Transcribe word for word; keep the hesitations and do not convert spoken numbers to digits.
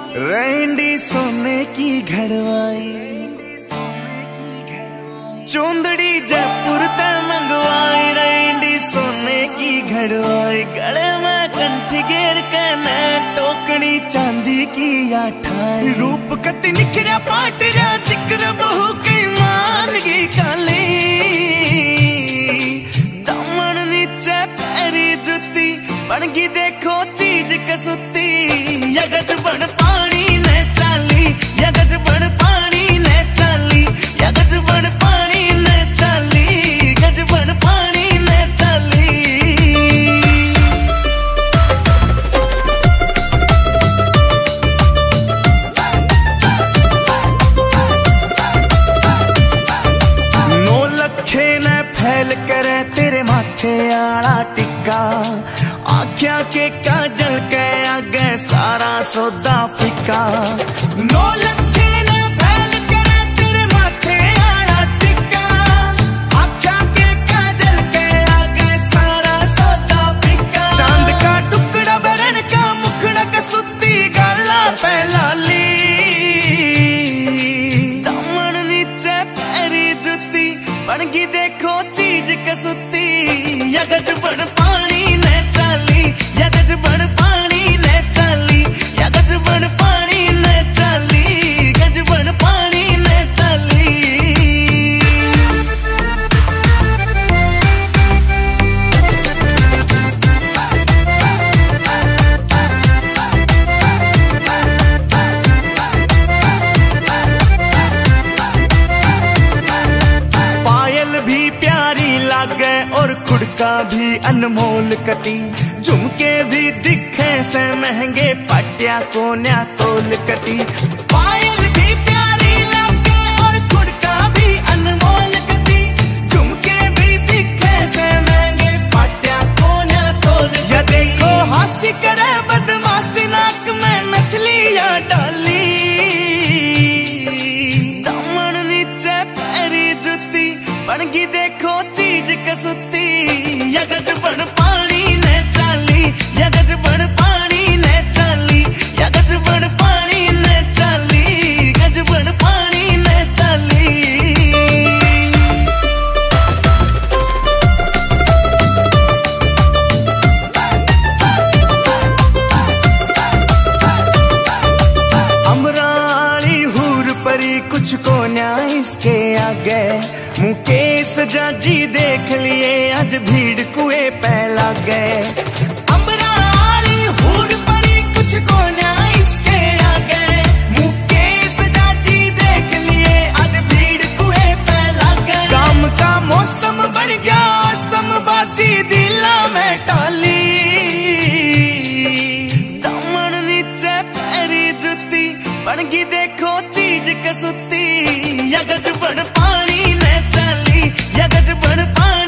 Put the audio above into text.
Randy सोने की घड़वाई, चोंदड़ी जयपुर ते मंगवाई। रैंडी सोने की घड़वाई, गले में कंठी घेर के न टोकनी चांदी की आठाई। रूप कति निखरा पाट जा जिक्र बहु की मान की काली। दामन नीचे पैरी जुती बनगी देखो चीज कसुती। यगज बन पानी ने चाली, यगज बन पानी ने चाली, यगज बन पानी ने चाली, गज बन पानी ने चाली। नौ लखे ने फैल करे तेरे माथे आला टिक्का। आख्या के काजल के आगे सारा सौदा फिका। नौ लखे ने फैल करे तेरे माथे आला टिक्का। आख्या के काजल के आगे सारा सौदा फिका। चांद का टुकड़ा बरन का मुखड़ा कसुती गाला पहलाली। दामन नीचे पैरी जुती बनगी देखो चीज कसुती। यगज बन पानी ने चाली, यगज बन पानी ने चाली, यगज बन पानी ने चाली, गज बन पानी ने चाली। पायल भी प्यारी लागे और खुड़का भी अनमोल कटी। झुमके भी दिखे से महंगे पटिया को न्या तोल कटी। पायल भी प्यारी लागे और खुड़का भी अनमोल कटी। झुमके भी दिखे से महंगे पटिया को न्या तोल। या देखो हंसी करे बदमाशी नाक में नथलिया डाली। दामन नीचे पैरी जुती बनगी देखो चीज कसुती। यगज बन पानी ने चाली, यगज बन पानी ने चाली, यगज बन पानी ने चाली, गज बन पानी ने चाली। अमराली हूर परी कुछ को न्याय इसके आगे। मुकेश जाजी देख लिए आज भीड़ कुएं पे लग गए। अमराली हूर परी कुछ को न्याय इसके आगे। मुकेश जाजी देख लिए आज भीड़ कुएं पे लग गए। काम का मौसम बन गया समबाजी दिला में टाली। दामन नीचे पैरी जुती बनगी देखो चीज कसुती। यगज बन पानी ने चाली, यगज बन पानी